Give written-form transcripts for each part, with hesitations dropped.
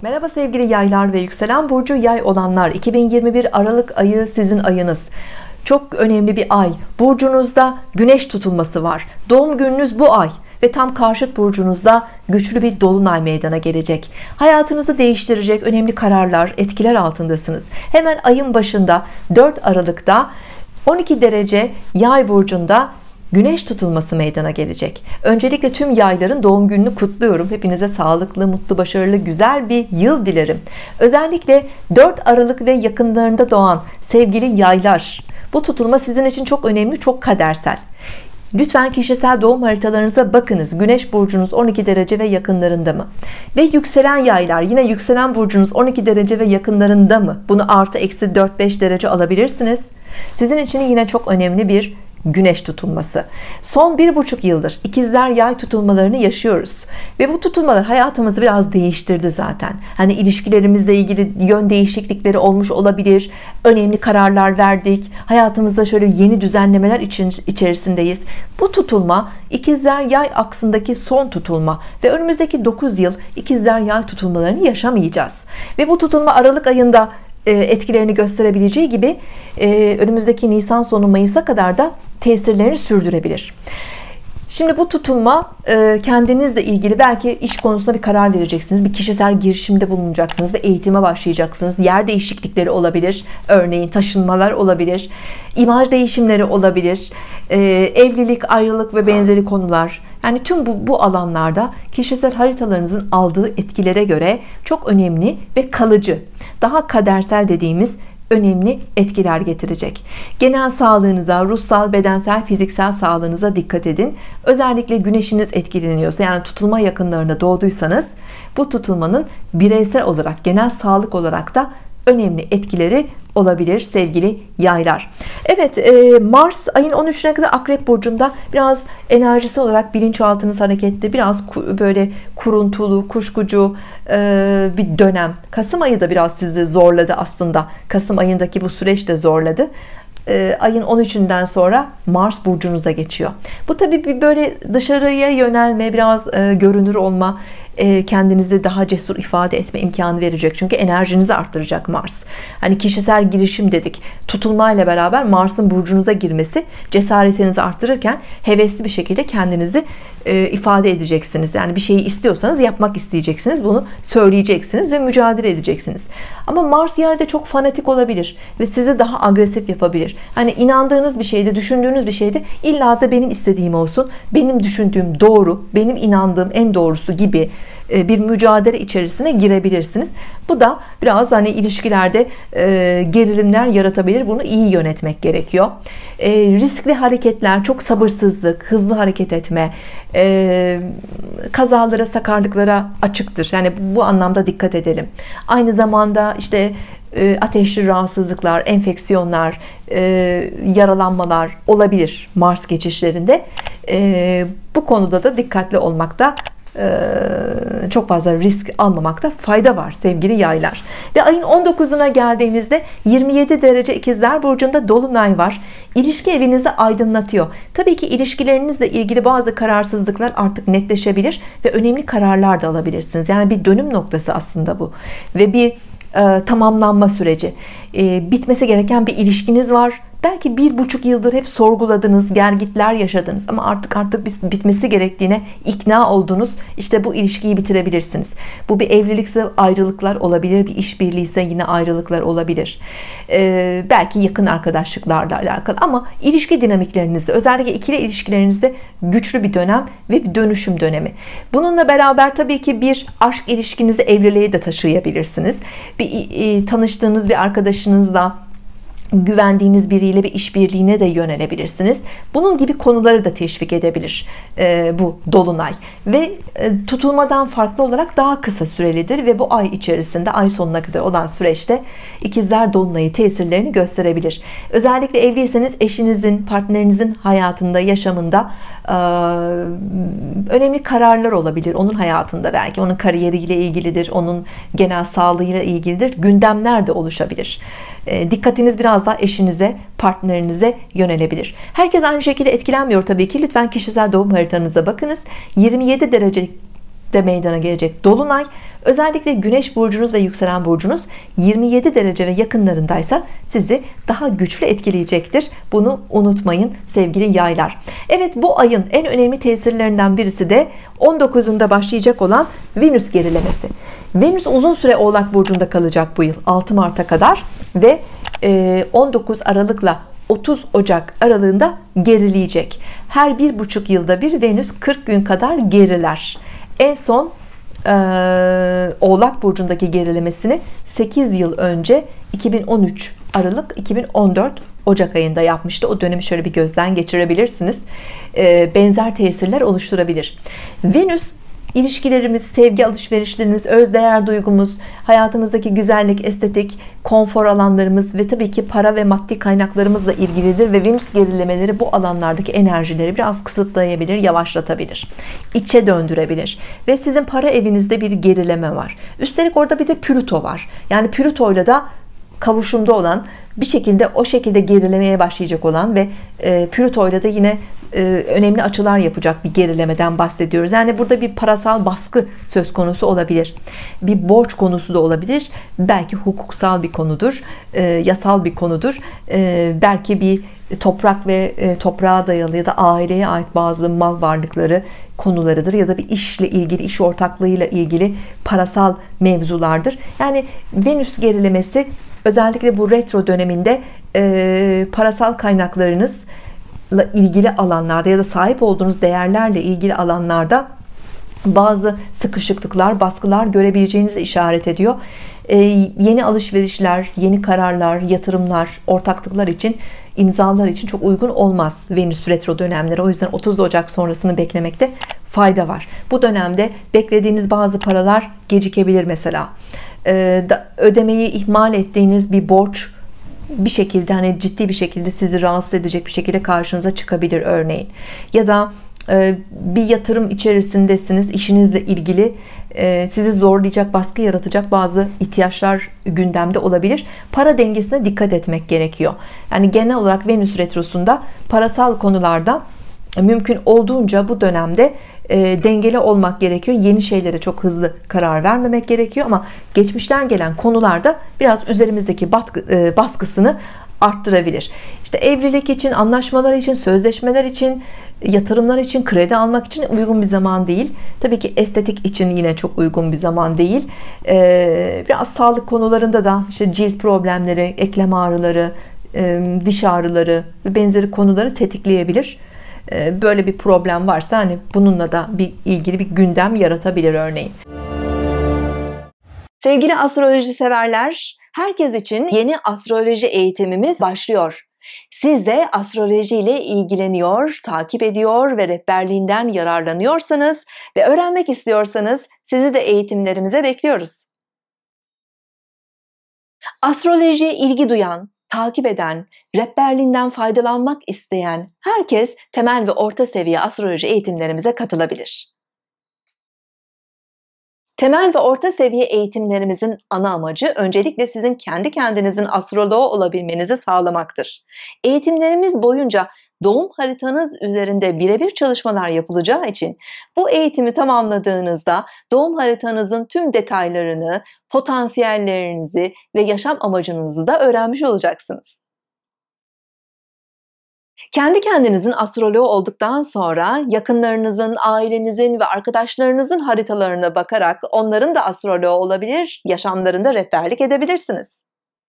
Merhaba sevgili yaylar ve yükselen burcu yay olanlar, 2021 Aralık ayı sizin ayınız. Çok önemli bir ay. Burcunuzda güneş tutulması var. Doğum gününüz bu ay ve tam karşıt burcunuzda güçlü bir dolunay meydana gelecek. Hayatınızı değiştirecek önemli kararlar, etkiler altındasınız. Hemen ayın başında 4 Aralık'ta 12 derece yay burcunda güneş tutulması meydana gelecek. Öncelikle tüm yayların doğum gününü kutluyorum. Hepinize sağlıklı, mutlu, başarılı, güzel bir yıl dilerim. Özellikle 4 Aralık ve yakınlarında doğan sevgili yaylar, bu tutulma sizin için çok önemli, çok kadersel. Lütfen kişisel doğum haritalarınıza bakınız. Güneş burcunuz 12 derece ve yakınlarında mı? Ve yükselen yaylar, yine yükselen burcunuz 12 derece ve yakınlarında mı? Bunu artı eksi 4-5 derece alabilirsiniz. Sizin için yine çok önemli bir güneş tutulması. Son 1,5 yıldır ikizler yay tutulmalarını yaşıyoruz ve bu tutulmalar hayatımızı biraz değiştirdi zaten. Hani ilişkilerimizle ilgili yön değişiklikleri olmuş olabilir, önemli kararlar verdik, hayatımızda şöyle yeni düzenlemeler içerisindeyiz. Bu tutulma ikizler yay aksındaki son tutulma ve önümüzdeki 9 yıl ikizler yay tutulmalarını yaşamayacağız ve bu tutulma Aralık ayında etkilerini gösterebileceği gibi önümüzdeki Nisan sonu Mayıs'a kadar da tesirlerini sürdürebilir. Şimdi bu tutulma kendinizle ilgili, belki iş konusunda bir karar vereceksiniz, bir kişisel girişimde bulunacaksınız ve eğitime başlayacaksınız. Yer değişiklikleri olabilir, örneğin taşınmalar olabilir, imaj değişimleri olabilir, evlilik, ayrılık ve benzeri konular. Yani tüm bu alanlarda kişisel haritalarınızın aldığı etkilere göre çok önemli ve kalıcı, daha kadersel dediğimiz önemli etkiler getirecek. Genel sağlığınıza, ruhsal, bedensel, fiziksel sağlığınıza dikkat edin. Özellikle güneşiniz etkileniyorsa, yani tutulma yakınlarında doğduysanız, bu tutulmanın bireysel olarak, genel sağlık olarak da önemli etkileri olabilir sevgili yaylar. Evet, Mars ayın 13'üne kadar Akrep burcunda, biraz enerjisi olarak bilinçaltınız hareketli, biraz böyle kuruntulu, kuşkucu bir dönem. Kasım ayı da biraz sizi zorladı aslında. Kasım ayındaki bu süreç de zorladı. Ayın 13'ünden sonra Mars burcunuza geçiyor. Bu tabii bir böyle dışarıya yönelme, biraz görünür olma, kendinizi daha cesur ifade etme imkanı verecek. Çünkü enerjinizi arttıracak Mars. Hani kişisel girişim dedik. Tutulmayla beraber Mars'ın burcunuza girmesi cesaretinizi arttırırken hevesli bir şekilde kendinizi ifade edeceksiniz. Yani bir şeyi istiyorsanız yapmak isteyeceksiniz. Bunu söyleyeceksiniz ve mücadele edeceksiniz. Ama Mars yine de çok fanatik olabilir ve sizi daha agresif yapabilir. Hani inandığınız bir şeyde, düşündüğünüz bir şeyde illa da benim istediğim olsun, benim düşündüğüm doğru, benim inandığım en doğrusu gibi bir mücadele içerisine girebilirsiniz. Bu da biraz hani ilişkilerde gerilimler yaratabilir. Bunu iyi yönetmek gerekiyor. Riskli hareketler, çok sabırsızlık, hızlı hareket etme, kazalara, sakarlıklara açıktır. Yani bu anlamda dikkat edelim. Aynı zamanda işte ateşli rahatsızlıklar, enfeksiyonlar, yaralanmalar olabilir Mars geçişlerinde. Bu konuda da dikkatli olmakta, çok fazla risk almamakta fayda var sevgili yaylar. Ve ayın 19'una geldiğimizde 27 derece ikizler burcunda dolunay var. İlişki evinizi aydınlatıyor. Tabii ki ilişkilerinizle ilgili bazı kararsızlıklar artık netleşebilir ve önemli kararlar da alabilirsiniz. Yani bir dönüm noktası aslında bu ve bir tamamlanma süreci. Bitmesi gereken bir ilişkiniz var. Belki 1,5 yıldır hep sorguladınız, gelgitler yaşadınız ama artık bitmesi gerektiğine ikna oldunuz. İşte bu ilişkiyi bitirebilirsiniz. Bu bir evlilikse ayrılıklar olabilir, bir işbirliği ise yine ayrılıklar olabilir. Belki yakın arkadaşlıklarla alakalı, ama ilişki dinamiklerinizde, özellikle ikili ilişkilerinizde güçlü bir dönem ve bir dönüşüm dönemi. Bununla beraber tabii ki bir aşk ilişkinizi evliliğe de taşıyabilirsiniz. Bir tanıştığınız bir arkadaşınızla, güvendiğiniz biriyle bir işbirliğine de yönelebilirsiniz. Bunun gibi konuları da teşvik edebilir bu dolunay ve tutulmadan farklı olarak daha kısa sürelidir ve bu ay içerisinde, ay sonuna kadar olan süreçte ikizler dolunayı tesirlerini gösterebilir. Özellikle evliyseniz eşinizin, partnerinizin hayatında, yaşamında önemli kararlar olabilir. Onun hayatında, belki onun kariyeriyle ilgilidir, onun genel sağlığıyla ilgilidir. Gündemler de oluşabilir. Dikkatiniz biraz daha eşinize, partnerinize yönelebilir. Herkes aynı şekilde etkilenmiyor tabii ki. Lütfen kişisel doğum haritanıza bakınız. 27 derece de meydana gelecek dolunay özellikle Güneş burcunuz ve yükselen burcunuz 27 derece ve yakınlarındaysa sizi daha güçlü etkileyecektir. Bunu unutmayın sevgili yaylar. Evet, bu ayın en önemli tesirlerinden birisi de 19'unda başlayacak olan Venüs gerilemesi. Venüs uzun süre Oğlak burcunda kalacak bu yıl 6 Mart'a kadar ve 19 Aralık'la 30 Ocak aralığında gerileyecek. Her 1,5 yılda bir Venüs 40 gün kadar geriler. En son Oğlak burcundaki gerilemesini 8 yıl önce 2013 Aralık 2014 Ocak ayında yapmıştı. O dönemi şöyle bir gözden geçirebilirsiniz. Benzer tesirler oluşturabilir. Venüs İlişkilerimiz, sevgi alışverişlerimiz, özdeğer duygumuz, hayatımızdaki güzellik, estetik, konfor alanlarımız ve tabii ki para ve maddi kaynaklarımızla ilgilidir ve Venüs gerilemeleri bu alanlardaki enerjileri biraz kısıtlayabilir, yavaşlatabilir, içe döndürebilir ve sizin para evinizde bir gerileme var. Üstelik orada bir de Plüto var. Yani Plüto'yla da kavuşumda olan, bir şekilde o şekilde gerilemeye başlayacak olan ve Plüto'yla da yine önemli açılar yapacak bir gerilemeden bahsediyoruz. Yani burada bir parasal baskı söz konusu olabilir. Bir borç konusu da olabilir. Belki hukuksal bir konudur. Yasal bir konudur. Belki bir toprak ve toprağa dayalı ya da aileye ait bazı mal varlıkları konularıdır ya da bir işle ilgili, iş ortaklığıyla ilgili parasal mevzulardır. Yani Venüs gerilemesi özellikle bu retro döneminde parasal kaynaklarınızla ilgili alanlarda ya da sahip olduğunuz değerlerle ilgili alanlarda bazı sıkışıklıklar, baskılar görebileceğinizi işaret ediyor. Yeni alışverişler, yeni kararlar, yatırımlar, ortaklıklar için, imzalar için çok uygun olmaz Venüs retro dönemleri. O yüzden 30 Ocak sonrasını beklemekte fayda var. Bu dönemde beklediğiniz bazı paralar gecikebilir mesela. Ödemeyi ihmal ettiğiniz bir borç bir şekilde, hani ciddi bir şekilde sizi rahatsız edecek bir şekilde karşınıza çıkabilir örneğin. Ya da bir yatırım içerisindesiniz, işinizle ilgili sizi zorlayacak, baskı yaratacak bazı ihtiyaçlar gündemde olabilir. Para dengesine dikkat etmek gerekiyor. Yani genel olarak Venüs retrosunda parasal konularda mümkün olduğunca bu dönemde dengeli olmak gerekiyor. Yeni şeylere çok hızlı karar vermemek gerekiyor ama geçmişten gelen konularda biraz üzerimizdeki baskısını arttırabilir. İşte evlilik için, anlaşmalar için, sözleşmeler için, yatırımlar için, kredi almak için uygun bir zaman değil. Tabii ki estetik için yine çok uygun bir zaman değil. Biraz sağlık konularında da işte cilt problemleri, eklem ağrıları, diş ağrıları ve benzeri konuları tetikleyebilir. Böyle bir problem varsa hani bununla da ilgili bir gündem yaratabilir örneğin. Sevgili astroloji severler, herkes için yeni astroloji eğitimimiz başlıyor. Siz de astroloji ile ilgileniyor, takip ediyor ve rehberliğinden yararlanıyorsanız ve öğrenmek istiyorsanız sizi de eğitimlerimize bekliyoruz. Astrolojiye ilgi duyan, takip eden, rehberliğinden faydalanmak isteyen herkes temel ve orta seviye astroloji eğitimlerimize katılabilir. Temel ve orta seviye eğitimlerimizin ana amacı öncelikle sizin kendi kendinizin astroloğu olabilmenizi sağlamaktır. Eğitimlerimiz boyunca doğum haritanız üzerinde birebir çalışmalar yapılacağı için bu eğitimi tamamladığınızda doğum haritanızın tüm detaylarını, potansiyellerinizi ve yaşam amacınızı da öğrenmiş olacaksınız. Kendi kendinizin astroloğu olduktan sonra yakınlarınızın, ailenizin ve arkadaşlarınızın haritalarına bakarak onların da astroloğu olabilir, yaşamlarında rehberlik edebilirsiniz.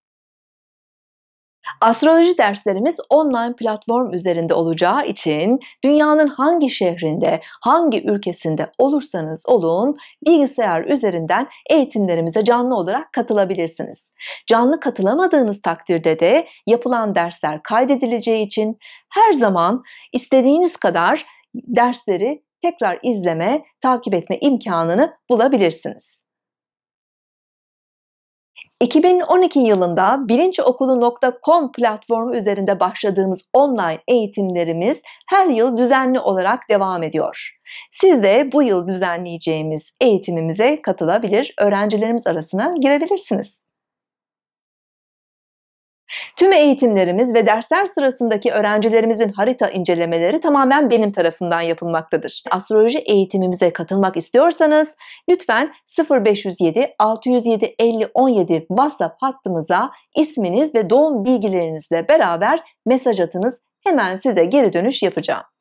Astroloji derslerimiz online platform üzerinde olacağı için dünyanın hangi şehrinde, hangi ülkesinde olursanız olun bilgisayar üzerinden eğitimlerimize canlı olarak katılabilirsiniz. Canlı katılamadığınız takdirde de yapılan dersler kaydedileceği için her zaman istediğiniz kadar dersleri tekrar izleme, takip etme imkanını bulabilirsiniz. 2012 yılında bilinçokulu.com platformu üzerinde başladığımız online eğitimlerimiz her yıl düzenli olarak devam ediyor. Siz de bu yıl düzenleyeceğimiz eğitimimize katılabilir, öğrencilerimiz arasına girebilirsiniz. Tüm eğitimlerimiz ve dersler sırasındaki öğrencilerimizin harita incelemeleri tamamen benim tarafından yapılmaktadır. Astroloji eğitimimize katılmak istiyorsanız lütfen 0507 607 50 17 WhatsApp hattımıza isminiz ve doğum bilgilerinizle beraber mesaj atınız. Hemen size geri dönüş yapacağım.